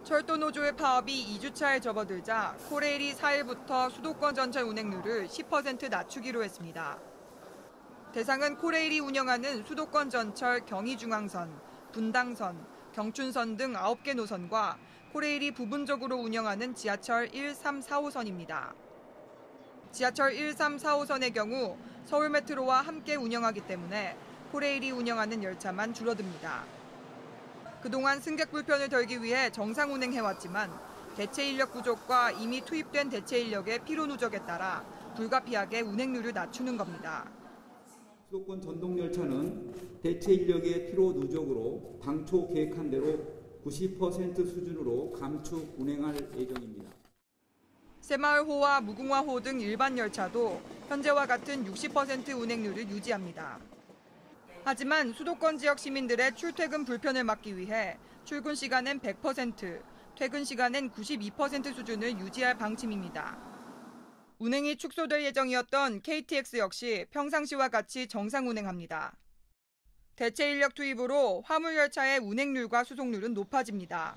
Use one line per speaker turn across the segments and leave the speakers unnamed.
철도노조의 파업이 2주차에 접어들자 코레일이 4일부터 수도권 전철 운행률을 10% 낮추기로 했습니다. 대상은 코레일이 운영하는 수도권 전철 경의중앙선, 분당선, 경춘선 등 9개 노선과 코레일이 부분적으로 운영하는 지하철 1, 3, 4호선입니다. 지하철 1, 3, 4호선의 경우 서울메트로와 함께 운영하기 때문에 코레일이 운영하는 열차만 줄어듭니다. 그동안 승객 불편을 덜기 위해 정상 운행해왔지만 대체 인력 부족과 이미 투입된 대체 인력의 피로 누적에 따라 불가피하게 운행률을 낮추는 겁니다.
수도권 전동열차는 대체 인력의 피로 누적으로 당초 계획한 대로 90% 수준으로 감축 운행할 예정입니다.
새마을호와 무궁화호 등 일반 열차도 현재와 같은 60% 운행률을 유지합니다. 하지만 수도권 지역 시민들의 출퇴근 불편을 막기 위해 출근 시간엔 100%, 퇴근 시간엔 92% 수준을 유지할 방침입니다. 운행이 축소될 예정이었던 KTX 역시 평상시와 같이 정상 운행합니다. 대체 인력 투입으로 화물열차의 운행률과 수송률은 높아집니다.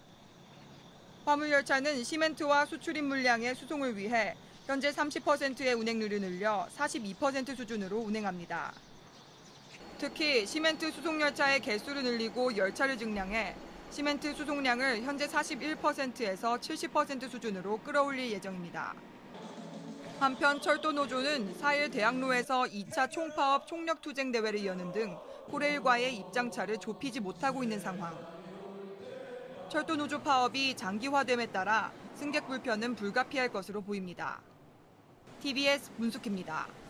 화물열차는 시멘트와 수출입 물량의 수송을 위해 현재 30%의 운행률을 늘려 42% 수준으로 운행합니다. 특히 시멘트 수송열차의 개수를 늘리고 열차를 증량해 시멘트 수송량을 현재 41%에서 70% 수준으로 끌어올릴 예정입니다. 한편 철도노조는 4일 대학로에서 2차 총파업 총력투쟁 대회를 여는 등 코레일과의 입장차를 좁히지 못하고 있는 상황. 철도노조 파업이 장기화됨에 따라 승객 불편은 불가피할 것으로 보입니다. TBS 문숙희입니다.